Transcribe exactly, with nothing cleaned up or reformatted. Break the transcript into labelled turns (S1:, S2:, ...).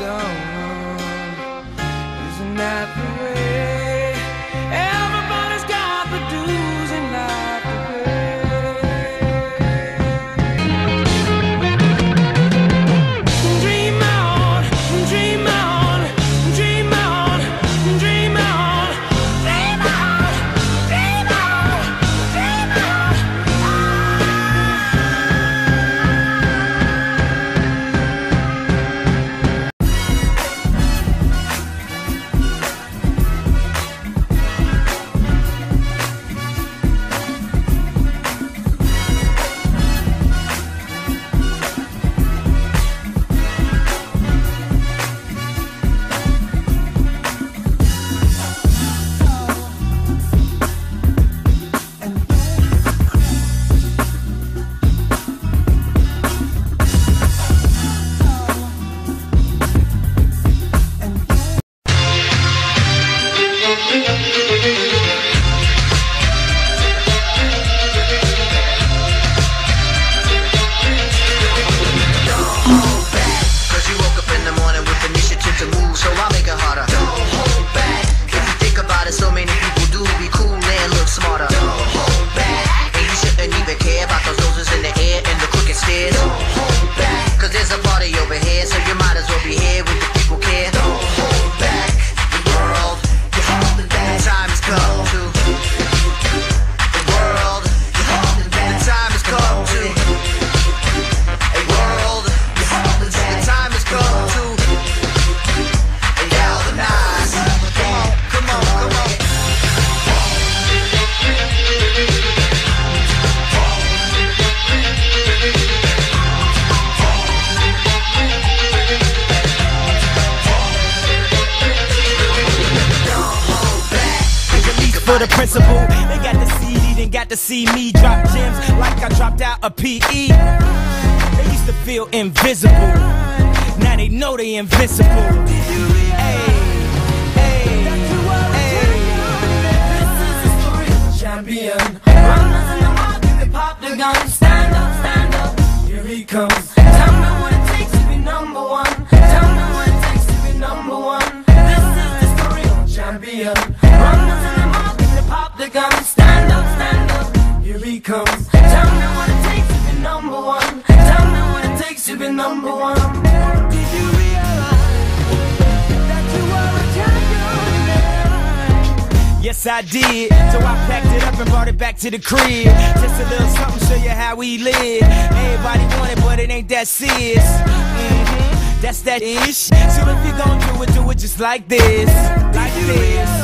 S1: someone. Isn't that the way? Everybody's got the dues in life to pay. Dream on, dream on, dream on, dream on, dream on, dream on, dream on.
S2: For the principal, they got the C D, then got to see me drop gems like I dropped out a P E. They used to feel invisible, now they know they invincible. Hey, hey, hey.
S1: This is the story of a champion. Runners in the market, they pop the gun. Stand up, stand up, here he comes. Tell me what it takes to be number one. Tell me what it takes to be number one. This is the story of a champion. Runners in the market, they pop the gun. Stand up, stand up, here he comes. Tell me what it takes to be number one. Tell me what it takes to be number one. Did you realize that you were a champion?
S2: Yes, I did. So I packed it up and brought it back to the crib. Just a little something, show you how we live. Everybody want it, but it ain't that serious. Mm-hmm. That's that ish. So if you gon' do it, do it just like this. Like this.